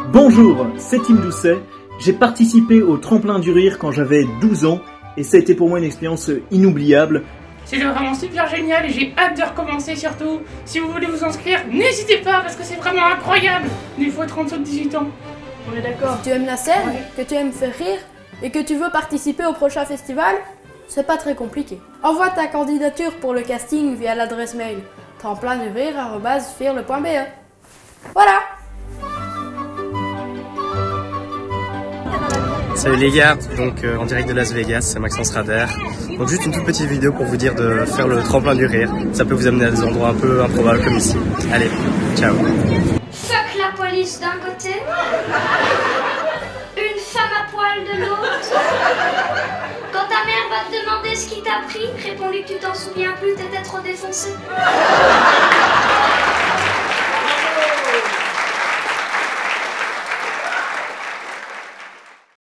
Bonjour, c'est Tim Doucet. J'ai participé au Tremplin du Rire quand j'avais 12 ans et ça a été pour moi une expérience inoubliable. C'était vraiment super génial et j'ai hâte de recommencer surtout. Si vous voulez vous inscrire, n'hésitez pas parce que c'est vraiment incroyable. Il faut être en dessous de 18 ans. On est d'accord. Si tu aimes la scène, que tu aimes faire rire et que tu veux participer au prochain festival, c'est pas très compliqué. Envoie ta candidature pour le casting via l'adresse mail tremplindurir@firle.be. Voilà. Salut les gars, donc en direct de Las Vegas, c'est Maxence Rader. Donc juste une toute petite vidéo pour vous dire de faire le tremplin du rire. Ça peut vous amener à des endroits un peu improbables comme ici. Allez, ciao. Fuck la police d'un côté, une femme à poil de l'autre. Quand ta mère va te demander ce qui t'a pris, réponds-lui que tu t'en souviens plus, t'étais trop défoncé.